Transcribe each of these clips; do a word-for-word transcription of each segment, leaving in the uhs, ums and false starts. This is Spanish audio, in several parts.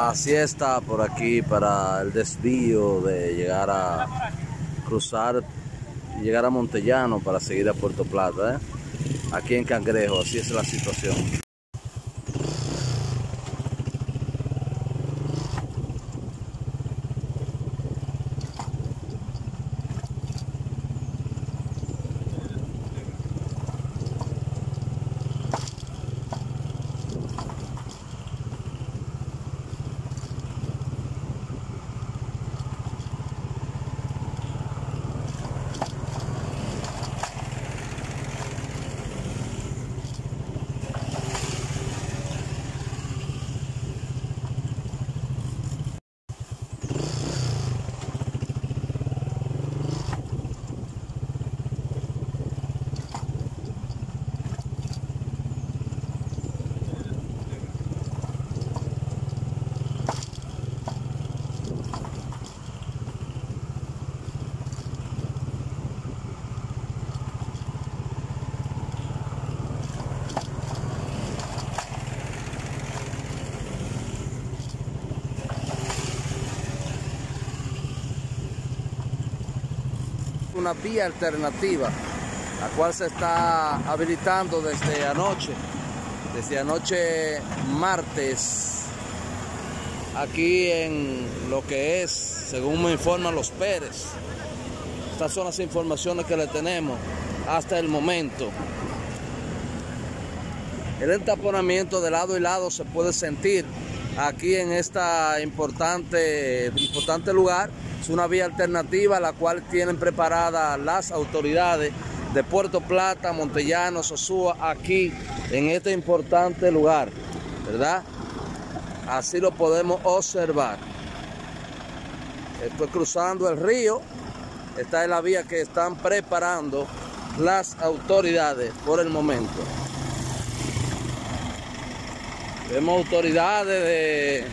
Así está por aquí para el desvío de llegar a cruzar y llegar a Montellano para seguir a Puerto Plata, ¿eh? Aquí en Cangrejo, así es la situación. Una vía alternativa, la cual se está habilitando desde anoche, desde anoche martes, aquí en lo que es, según me informan Los Pérez. Estas son las informaciones que le tenemos hasta el momento. El entaponamiento de lado y lado se puede sentir aquí en este importante, importante lugar. Es una vía alternativa la cual tienen preparada las autoridades de Puerto Plata, Montellano, Sosúa, aquí en este importante lugar, ¿verdad? Así lo podemos observar. Estoy cruzando el río. Esta es la vía que están preparando las autoridades por el momento. Vemos autoridades de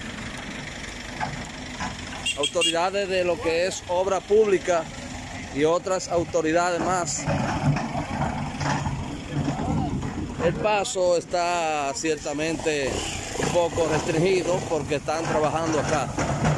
autoridades de lo que es obra pública y otras autoridades más. El paso está ciertamente un poco restringido porque están trabajando acá.